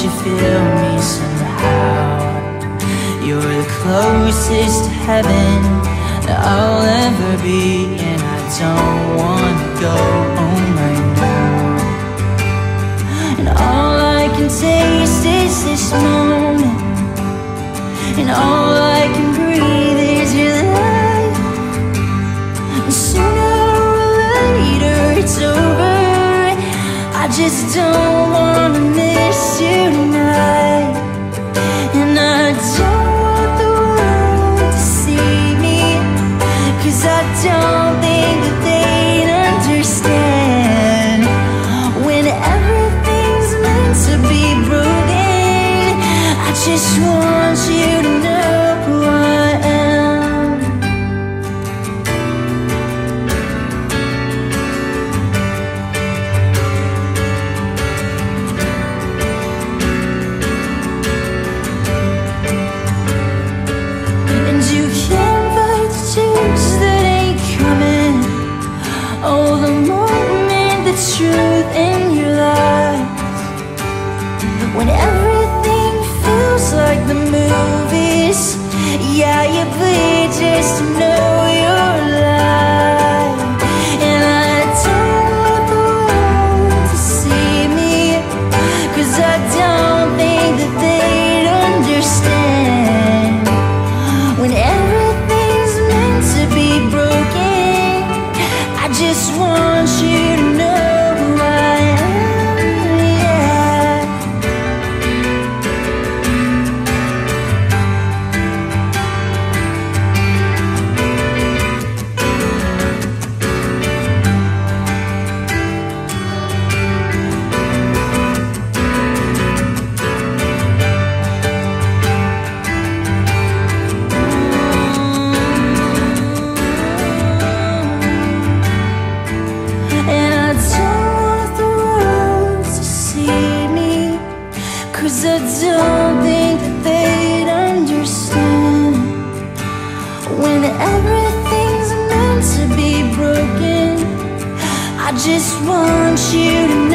you feel me somehow. You're the closest to heaven that I'll ever be, and I don't wanna go home right now. And all I can taste is this moment, and all I can breathe is your life. And sooner or later it's over. I just don't wanna miss you tonight. And I don't want the world to see me, 'cause I don't think that they'd understand. When everything's meant to be broken, I just want you to know who I am. And you can't fight the change that ain't coming. Oh, the moment, the truth in your life, when everything feels like the movies. Yeah, you bleed just to know you're alive. And I don't want the world to see me, 'cause I don't think that they'd understand. When everything's meant to be broken, I just want you to know who I am, yeah. And I don't want the world to see me, 'cause I don't think that they'd understand. When everything's meant to be broken, I just want you to